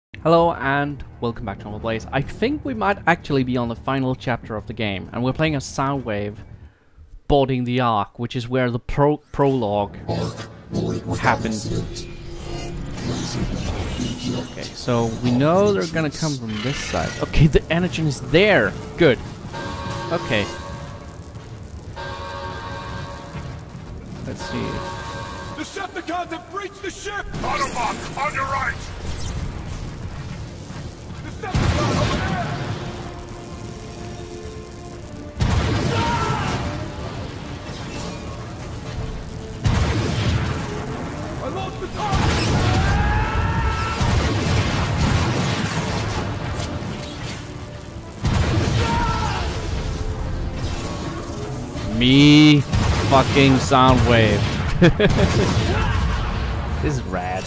Hello and welcome back to Normal Blaze. I think we might actually be on the final chapter of the game, and we're playing a Soundwave boarding the Ark, which is where the prologue happened. Okay, so we know they're gonna come from this side. Okay, the energy is there. Good. Okay. Let's see. Decepticons have breached the ship! Autobot, on your right! Decepticons over there! I lost the target! Me fucking Soundwave. This is rad.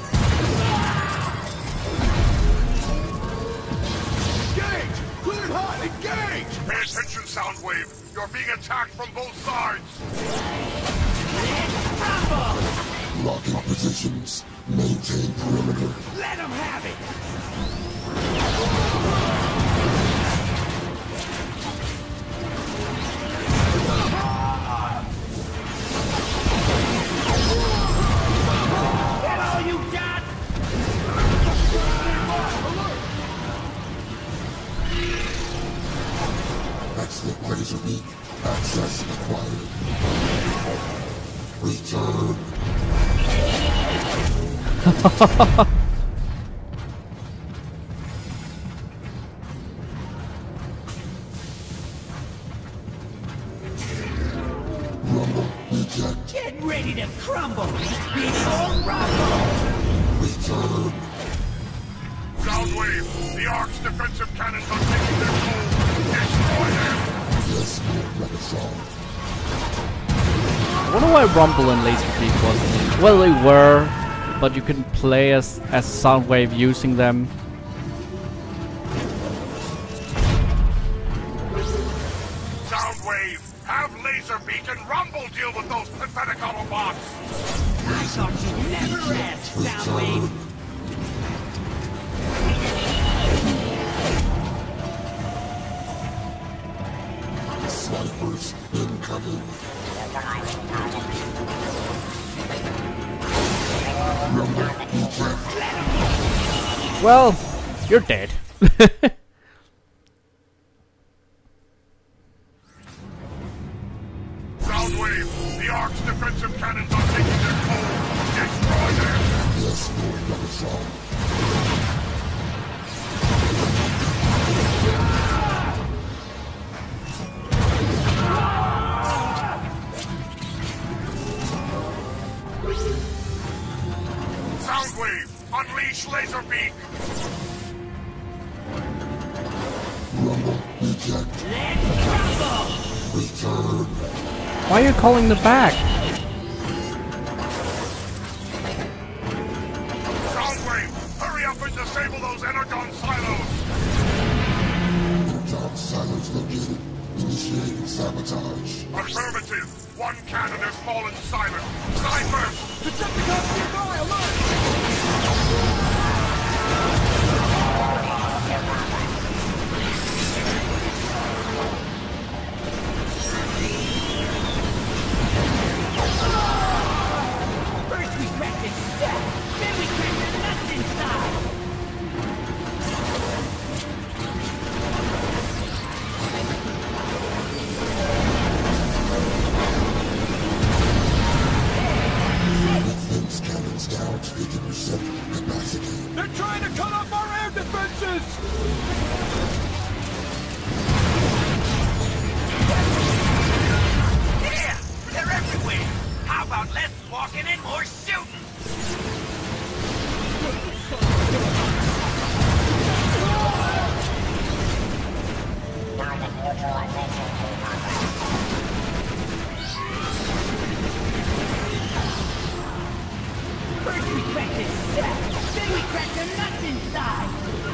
Engage! Clear hot! Engage! Pay attention, Soundwave. You're being attacked from both sides. Locking positions. Maintain perimeter. Let them have it! Get all you got! Excellent laser beak. Access acquired. Return. Rumble. Eject. Get ready to crumble before rumble! Return. Soundwave, the Ark's defensive cannons are taking their toll. Destroy them! Yes, Lord Megatron. I wonder why Rumble and Laserbeak wasn't. Well, they were, but you couldn't play as Soundwave using them. Soundwave, have Laserbeak and Rumble deal with those pathetic Autobots! I thought you'd never rest, Soundwave! Snipers incoming. Rumble. Eject. Well, you're dead. Soundwave, the Ark's defensive cannons are taking their toll. Destroy them! Yes, Lord Megatron. Soundwave, unleash Laserbeak! Rumble. Eject. Let's crumble! Return. Why are you calling the back? Soundwave, hurry up and disable those energon silos! Energon silos located. Initiating sabotage. Affirmative! One cannon has fallen silent! Snipers! Decepticons nearby! Alert! First we crack this shell, then we crack the nuts inside! Defense cannons down to 50% capacity. They're trying to cut off our air defenses! Yeah! They're everywhere! How about less walking and more shooting? First we crack this shell, then we crack the nuts inside!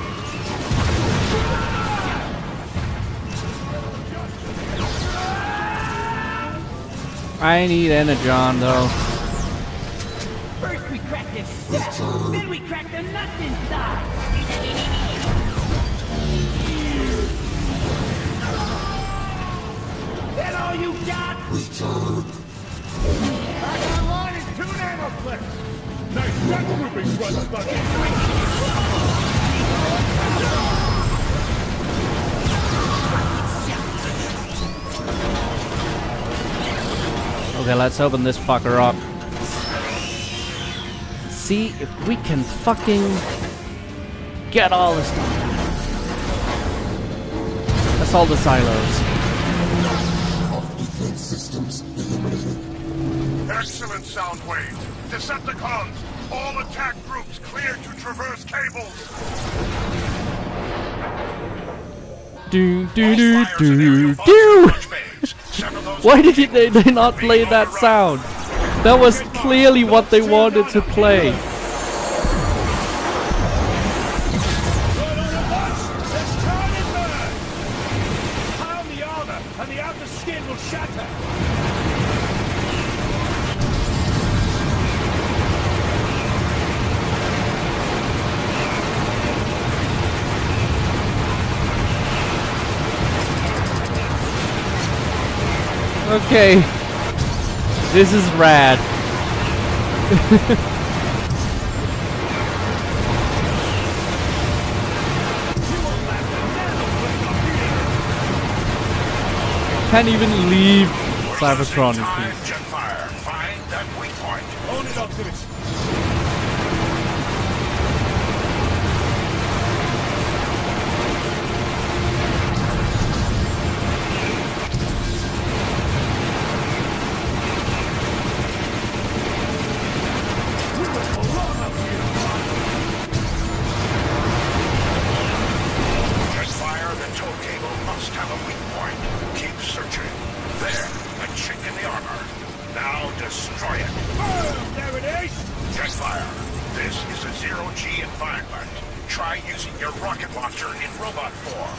I need Energon though. First we crack this shell, then we crack the nuts inside! Okay, let's open this fucker up. See if we can fucking get all this stuff. That's all the silos. Defense systems eliminated. Excellent, Soundwave. Decepticons, all attack groups cleared to traverse cables. Do do do do do. Why did they not play that sound? That was clearly what they wanted to play. Okay, this is rad. Can't even leave Cybertron in peace. Jetfire, find that weak point. Own it, Optimus. Jetfire, the tow cable must have a weak point. Keep searching. There, a chink in the armor. Now destroy it. Boom! There it is! Jetfire, this is a zero-G environment. Try using your rocket launcher in robot form.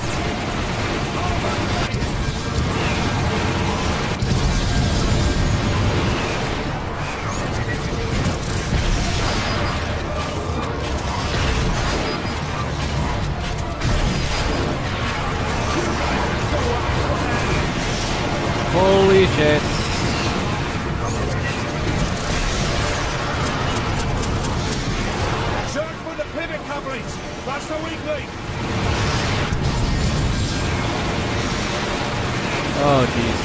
Holy shit. Search for the pivot couplings. That's the weak link. Oh jeez.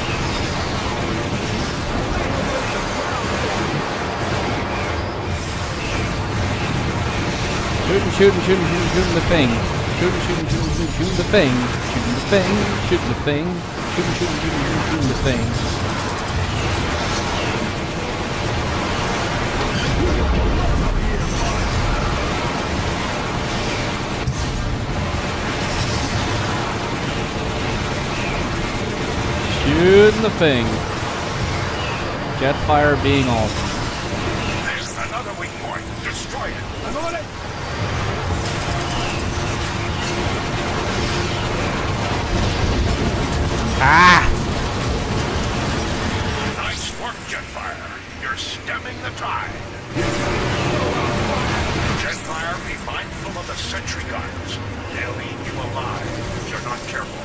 Shooting the thing. Shooting the thing. Shooting the thing. Shooting the thing. Shooting the thing. Shooting the thing. Jetfire being awesome. There's another weak point. Destroy it. I'm on it. Ah! Nice work, Jetfire. You're stemming the tide. Jetfire, be mindful of the sentry guns. They'll eat you alive if you're not careful.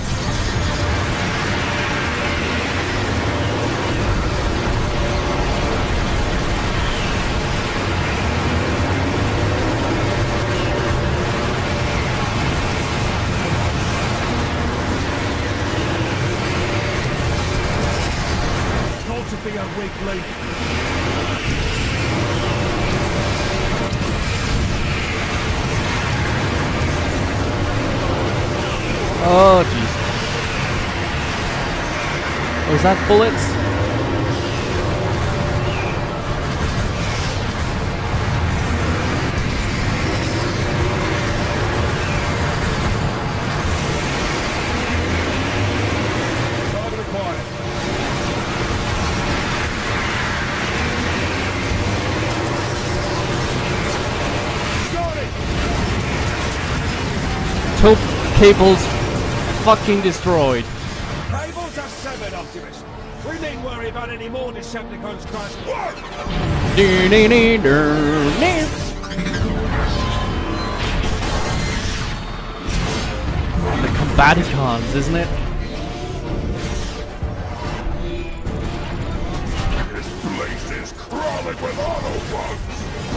To be a weak link. Oh jeez. Was that bullets? Target acquired. Tow cables fucking destroyed. Cables are severed, Optimus. We needn't worry about any more Decepticons crashing. The Combaticons, isn't it? This place is crawling with Autobots!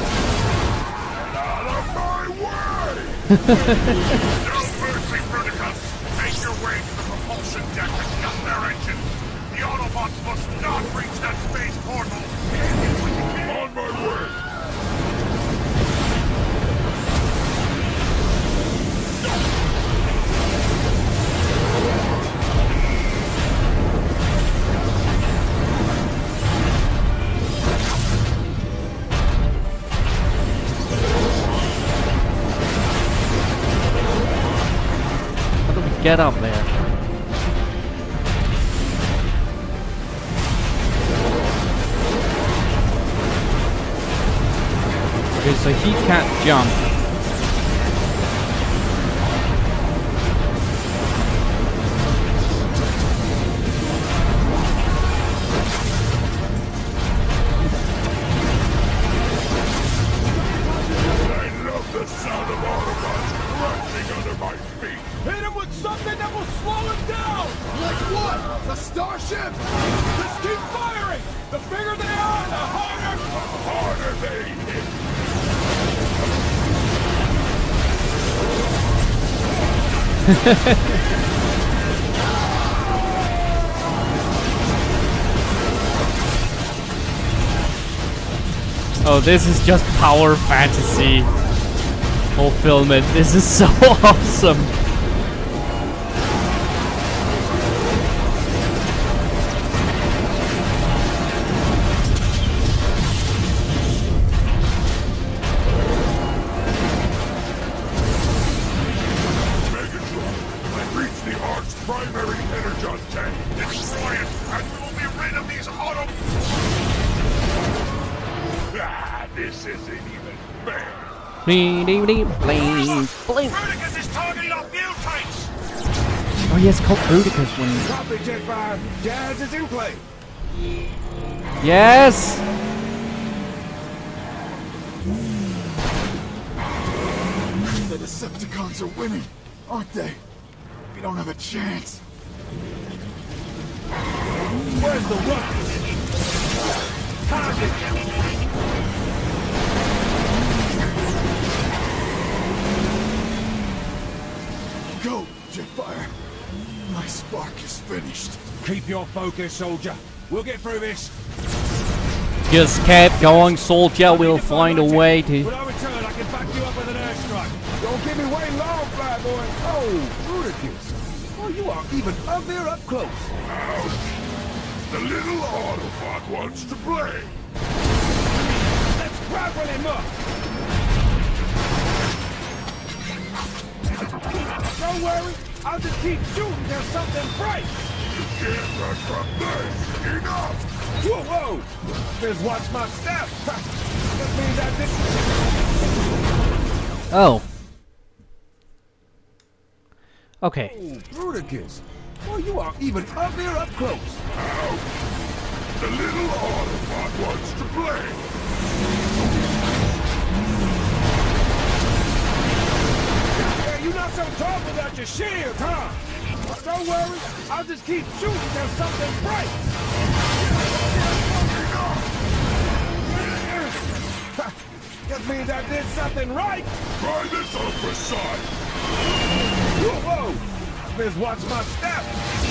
Out of my way! No mercy, Bruticus! Make your way to the propulsion deck and gun their engines! The Autobots must not not reach that space portal. On my way. How do we get up there? Okay, so he can't jump. I love the sound of Autobots crunching under my feet. Hit him with something that will slow him down! Like what? A starship? Just keep firing! The bigger they are, the harder! The harder they hit. Oh, this is just power fantasy fulfillment. This is so awesome. Megatron, I've reached the Ark's primary energon tank. Destroy it, and we will be rid of these auto... Ah, this isn't even fair. Bruticus is targeting our fuel tanks. Oh yes, called Bruticus when... Copy, Jetfire. Jazz is in play. Yes! The Decepticons are winning, aren't they? We don't have a chance. Where's the ruckus? Target! Go, Jetfire. My spark is finished. Keep your focus, soldier. We'll get through this. Just keep going, soldier. We'll find a way to... When I return, I can back you up with an airstrike. Don't give me way long, flyboy. Oh, Bruticus. Oh, you are even uglier up close. Ouch. The little Autobot wants to play. Let's grapple him up. Don't worry. I'll just keep shooting till something breaks. You can't run from this. Enough. Whoa, whoa. Just watch my step. That means I didn't... Oh. Okay. Oh, Bruticus. Oh, you are even uglier up close. Ouch. The little Autobot wants to play. Yeah, you're not so tough without your shield, huh? Don't worry, I'll just keep shooting till something breaks. That means I did something right. Try this upper side. Whoa, whoa. Just watch my step.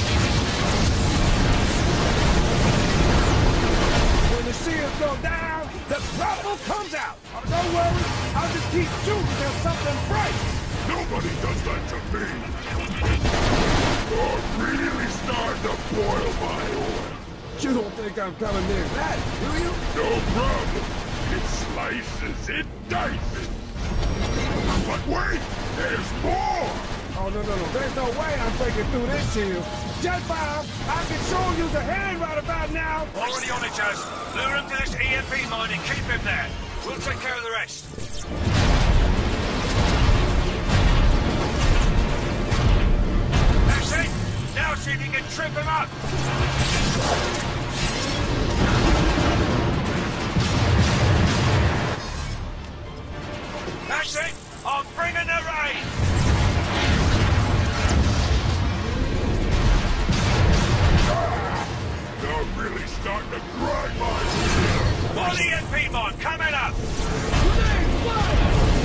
When the shields go down, the trouble comes out. Oh, don't worry, I'll just keep shooting till something breaks. Nobody does that to me. You're really starting to boil my oil. You don't think I'm coming near that, do you? No problem. It slices, it dices. But wait, there's more. Oh, no. There's no way I'm breaking through this shield. Jetfire, I can sure use a hand right about now. Already on it, Jazz. Lure him to this EMP mine and keep him there. We'll take care of the rest. That's it. Now see if you can trip him up. That's it. I'm bringing the rain. You're really starting to grind my wheels. More EMP mine coming up. Grenade, fire!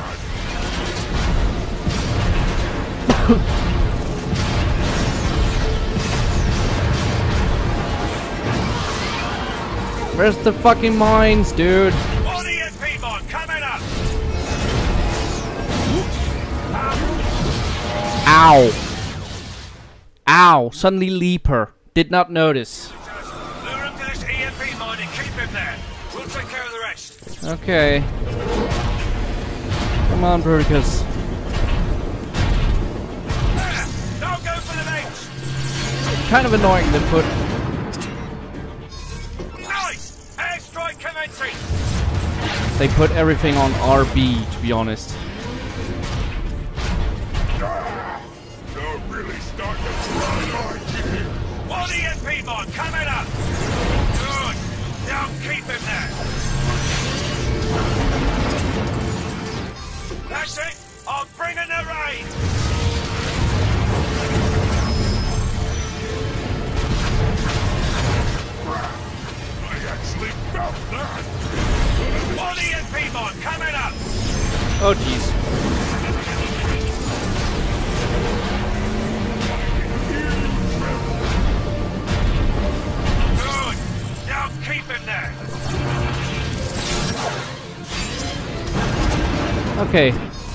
Where's the fucking mines, dude? All the EMP mod coming up! Ow! Ow! Suddenly Leaper. Did not notice. Lure him to this EMP mod and keep him there. We'll take care of the rest. Okay. Come on, Bruticus. Now go for the legs! Kind of annoying to put. Nice! Airstrike commencing! They put everything on RB, to be honest. You're really starting to run. All the EMP mod coming up! Good! Now keep him there! That's it! I'll bring in the rain! I actually felt that! All the EMP mod coming up! Oh jeez. Good! Now keep him there! Okay.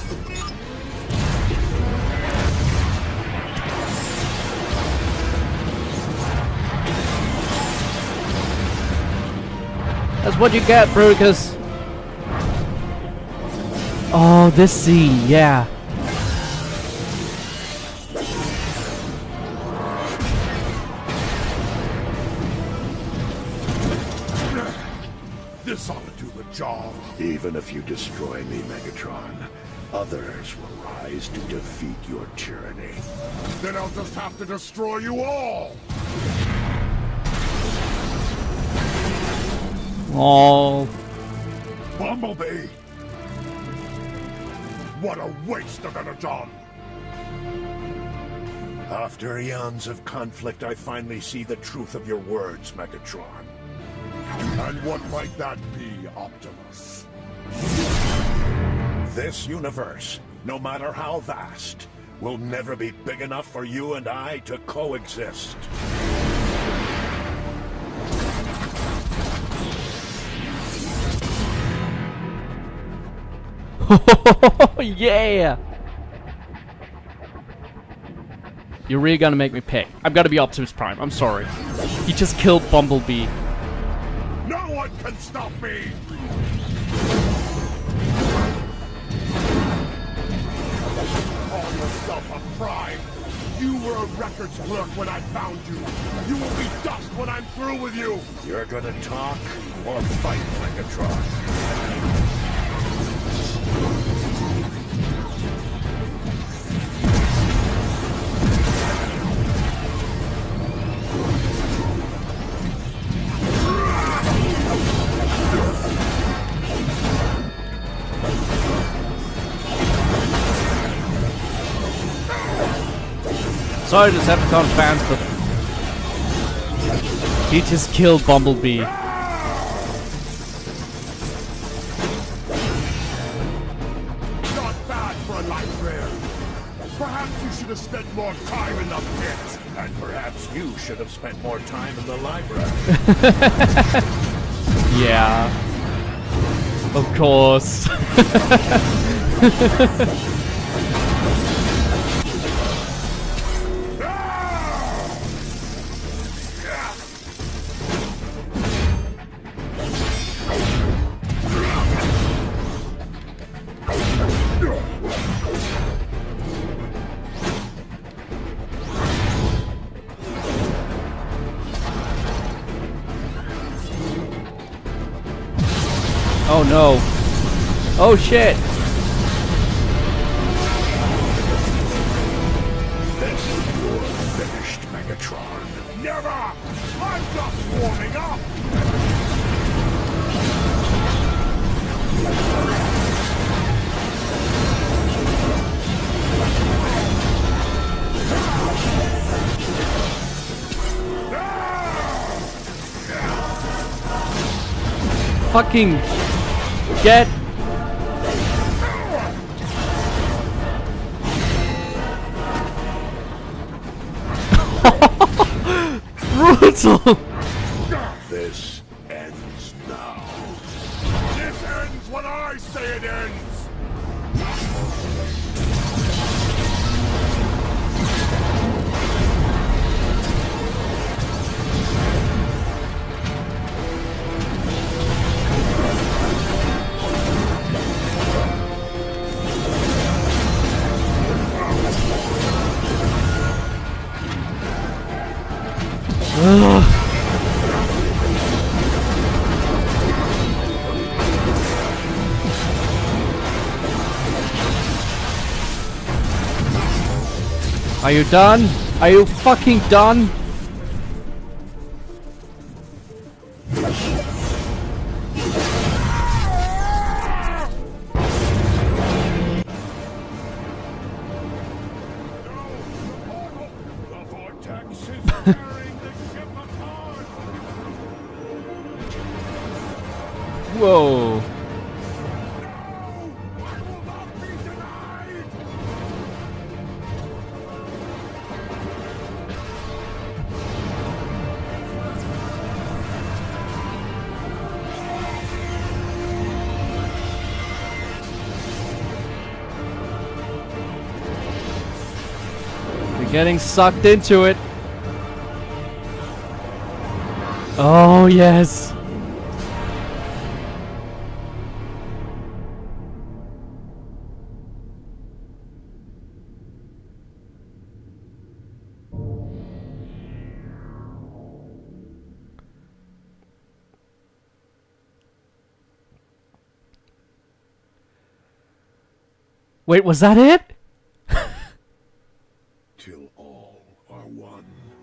That's what you get, Bruticus. Oh, this scene, yeah. This ought to do the job. Even if you destroy me, Megatron, others will rise to defeat your tyranny. Then I'll just have to destroy you all! Oh. Bumblebee! What a waste of energon! After eons of conflict, I finally see the truth of your words, Megatron. And what might that be, Optimus? This universe, no matter how vast, will never be big enough for you and I to coexist. Yeah! You're really gonna make me pay. I've gotta be Optimus Prime, I'm sorry. He just killed Bumblebee. No one can stop me! Call yourself a prime! You were a records clerk when I found you! You will be dust when I'm through with you! You're gonna talk or fight, Megatron? Sorry, Decepticon fans, but he just killed Bumblebee. Not bad for a librarian. Perhaps you should have spent more time in the pit. And perhaps you should have spent more time in the library. Yeah. Of course. Oh no. Oh shit. This is finished, Megatron. Never! I'm just warming up! Fucking get brutal! This ends now. This ends when I say it ends! Are you done? Are you fucking done? The vortex is carrying the ship apart! Whoa. I will not be denied! You're getting sucked into it. Oh, yes. Wait, was that it? Till all are one.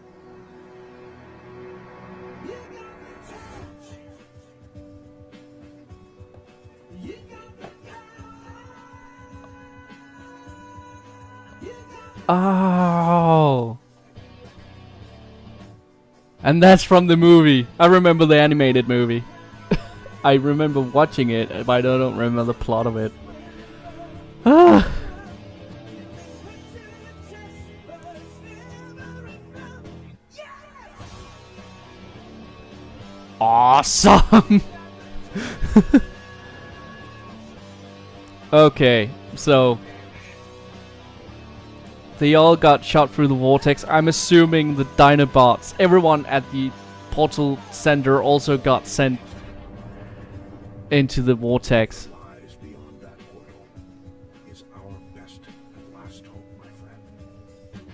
Oh. And that's from the movie. I remember the animated movie. I remember watching it, but I don't remember the plot of it. Ah. Awesome. Okay, so they all got shot through the vortex. I'm assuming the Dinobots, everyone at the portal center also got sent into the vortex. Lies beyond that portal is our best and last hope, my friend.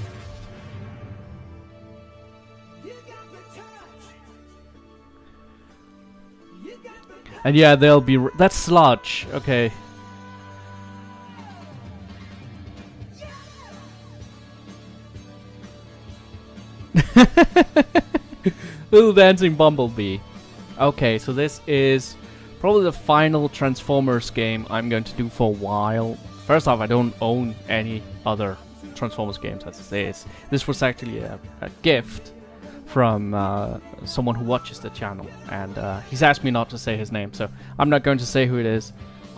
And yeah, they'll be... that's sludge. Okay. Little dancing bumblebee. Okay, so this is probably the final Transformers game I'm going to do for a while. First off, I don't own any other Transformers games as it is. This was actually a gift from someone who watches the channel, and he's asked me not to say his name, so I'm not going to say who it is.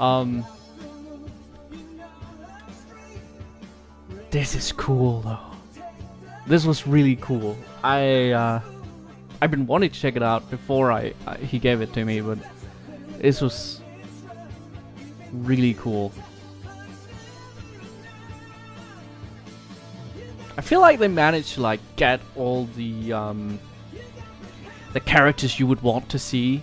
This is cool though. This was really cool. I've been wanting to check it out before he gave it to me, but this was really cool. I feel like they managed to like get all the characters you would want to see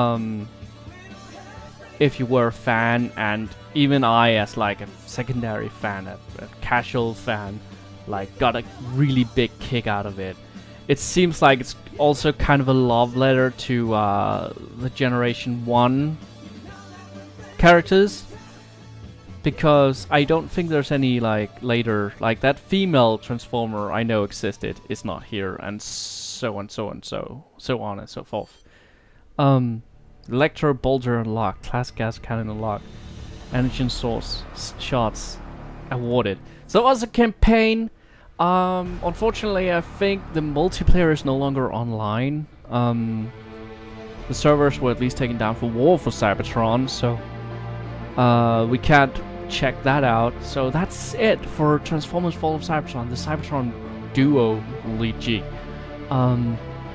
if you were a fan, and even I, as like a secondary fan, a casual fan, like got a really big kick out of it. It seems like it's also kind of a love letter to the Generation 1 characters, because I don't think there's any like later, like that female Transformer I know existed is not here, and so on and so forth. Electro Bolter unlocked, class gas cannon unlocked, engine source shots awarded. So it was a campaign. Unfortunately, I think the multiplayer is no longer online. The servers were at least taken down for war for Cybertron, so we can't check that out. So that's it for Transformers Fall of Cybertron, the Cybertron duo Luigi.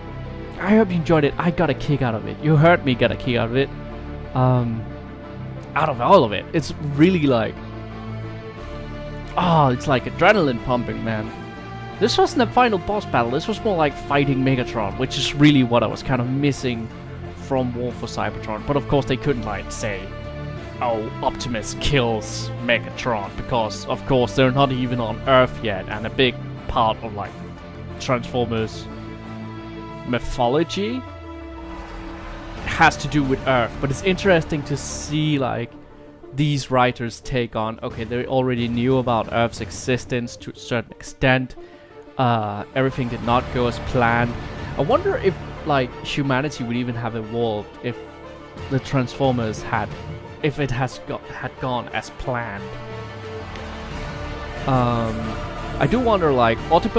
I hope you enjoyed it. I got a kick out of it. You heard me get a kick out of it. Out of all of it. It's really like... Oh, it's like adrenaline pumping, man. This wasn't a final boss battle. This was more like fighting Megatron, which is really what I was kind of missing from War for Cybertron. But of course they couldn't like say, oh, Optimus kills Megatron, because of course they're not even on Earth yet, and a big part of like Transformers mythology has to do with Earth. But it's interesting to see like these writers take on, okay, they already knew about Earth's existence to a certain extent. Everything did not go as planned. I wonder if like humanity would even have evolved if the Transformers had gone as planned. I do wonder, like,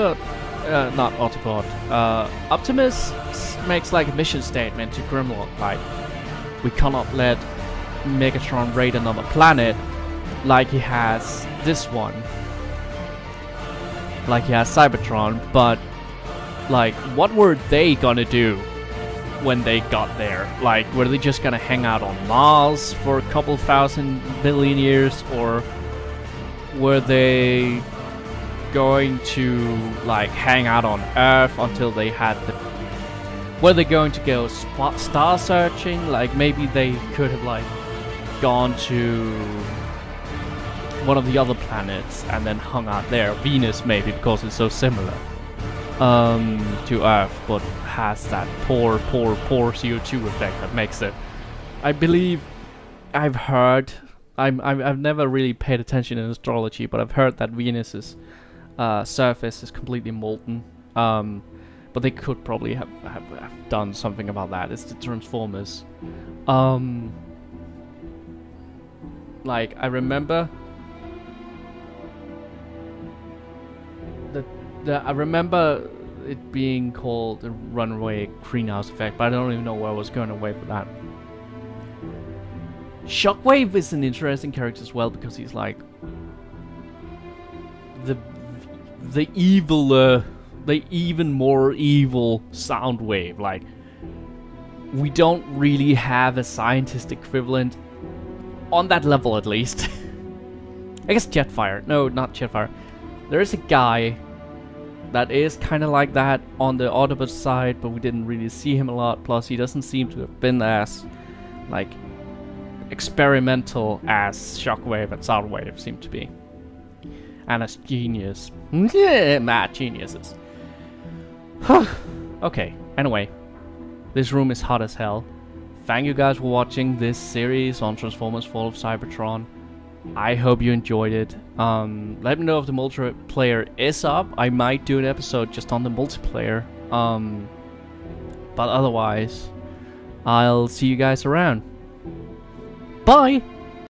Optimus makes like a mission statement to Grimlock, like, we cannot let Megatron raid another planet like he has this one, like he has Cybertron. But like, what were they gonna do when they got there? Like, were they just gonna hang out on Mars for a couple thousand billion years, or were they going to like hang out on Earth until they had the... Were they going to go star searching? Like, maybe they could have like gone to one of the other planets and then hung out there. Venus maybe, because it's so similar to Earth, but has that poor CO2 effect that makes it. I believe I've heard, I've never really paid attention in astrology, but I've heard that Venus's surface is completely molten. But they could probably have done something about that. It's the Transformers. Like, I remember I remember it being called the runaway greenhouse effect, but I don't even know where I was going away with that. Shockwave is an interesting character as well, because he's like the even more evil Soundwave. Like, we don't really have a scientist equivalent on that level, at least. I guess Jetfire. No, not Jetfire. There is a guy that is kind of like that on the Autobot side, but we didn't really see him a lot. Plus, he doesn't seem to have been as like experimental as Shockwave and Soundwave seem to be, and as genius. Mad geniuses. Okay, anyway, this room is hot as hell. Thank you guys for watching this series on Transformers Fall of Cybertron. I hope you enjoyed it. Let me know if the multiplayer is up. I might do an episode just on the multiplayer. But otherwise, I'll see you guys around. Bye!